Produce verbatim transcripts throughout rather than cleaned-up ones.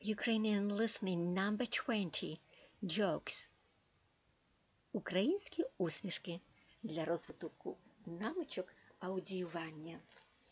Ukrainian listening number twenty. Jokes. Українські усмішки для розвитку навичок аудіювання.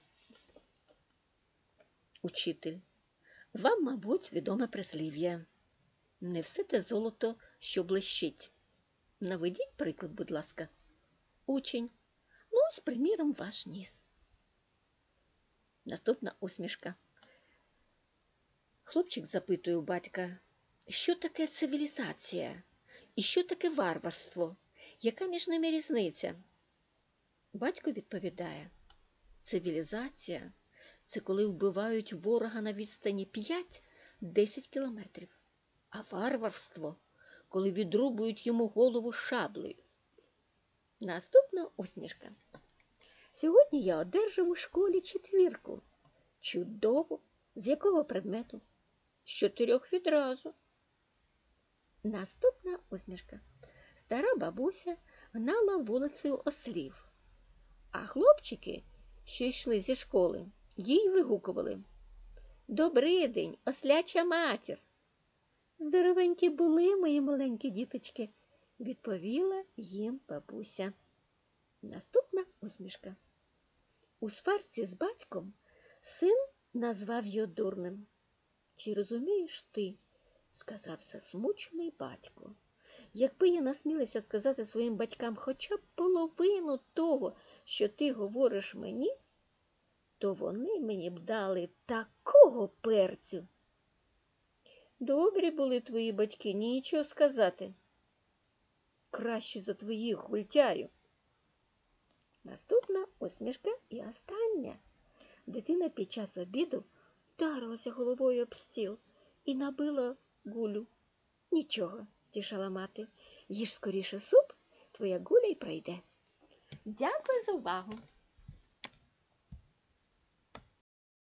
Учитель. Вам, мабуть, відоме прислів'я. Не все те золото, що блищить. Наведіть приклад, будь ласка. Учень. Ну, ось, приміром, ваш ніс. Наступна усмішка. Хлопчик запитує у батька, що таке цивілізація і що таке варварство, яка між ними різниця? Батько відповідає, цивілізація – це коли вбивають ворога на відстані п'ять-десять кілометрів, а варварство – коли відрубують йому голову шаблею. Наступна усмішка. Сьогодні я одержав у школі четвірку. Чудово! З якого предмету? З чотирьох відразу. Наступна усмішка. Стара бабуся гнала вулицею ослів, а хлопчики, що йшли зі школи, їй вигукували. Добрий день, осляча матір! Здоровенькі були мої маленькі діточки, відповіла їм бабуся. Наступна усмішка. У сварці з батьком син назвав його дурним. Чи розумієш ти, сказав засмучений батько, якби я насмілився сказати своїм батькам хоча б половину того, що ти говориш мені, то вони мені б дали такого перцю. Добрі були твої батьки, нічого сказати. Краще за твоїх гультяю. Наступна усмішка і остання. Дитина під час обіду вдарилася головою об стіл і набила гулю. Нічого, тішала мати, їж скоріше суп, твоя гуля й пройде. Дякую за увагу.